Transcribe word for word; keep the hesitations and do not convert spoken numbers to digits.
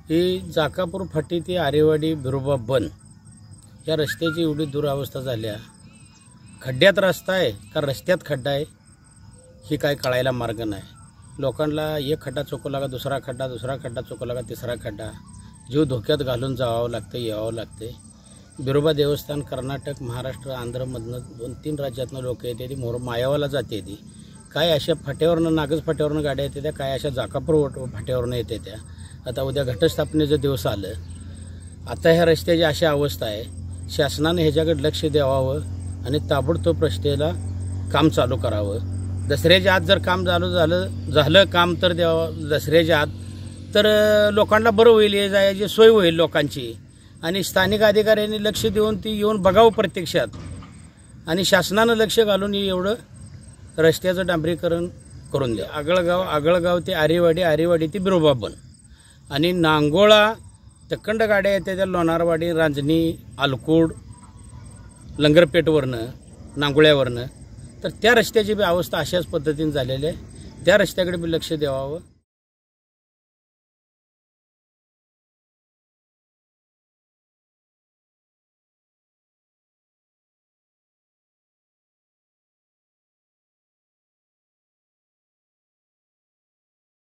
ही जाकापूर फाटी ती आरेवाडी बिरोबा बन या रस्त्याची एवढी दुरावस्था झाल्या. खड्ड्यात रस्ता आहे का रस्त्यात खड्डा आहे ही काय कळायला मार्ग नाही. लोकांना एक खड्डा चुकवला का दुसरा खड्डा, दुसरा खड्डा चुकवला का तिसरा खड्डा, जीव धोक्यात घालून जावं लागतं, यावं लागते. बिरोबा देवस्थान कर्नाटक, महाराष्ट्र, आंध्रमधनं दोन तीन राज्यातनं लोक येते ती, मोर मायावाला जाते ती. काय अशा फाट्यावरनं, नागज फाट्यावरनं गाड्या येते त्या, काय अशा जाकापूर फाट्यावरनं येते त्या. आता उद्या घटस्थापनेचं दिवस आलं. आता ह्या रस्त्याची अशी अवस्था आहे. शासनाने ह्याच्याकडे लक्ष द्यावावं आणि ताबडतोब रस्त्याला काम चालू करावं. दसऱ्याच्या आत जर काम चालू झालं झालं काम तर द्यावं दसऱ्याच्या आत, तर लोकांना बरं होईल, ये जायची सोय होईल लोकांची. आणि स्थानिक अधिकाऱ्यांनी लक्ष देऊन ती येऊन बघावं प्रत्यक्षात, आणि शासनानं लक्ष घालून एवढं रस्त्याचं डांबरीकरण करून द्या. आगळगाव आगळगाव ते आरेवाडी, आरेवाडी ते बिरोबा बन, आणि नांगोळा तक्कंड गाड्या येते त्या लोणारवाडी, रांजणी, आलकूड, लंगरपेठवरनं, नांगोळ्यावरनं. तर त्या रस्त्याची बी अवस्था अशाच पद्धतीने झालेली आहे. त्या रस्त्याकडे बी लक्ष द्यावं.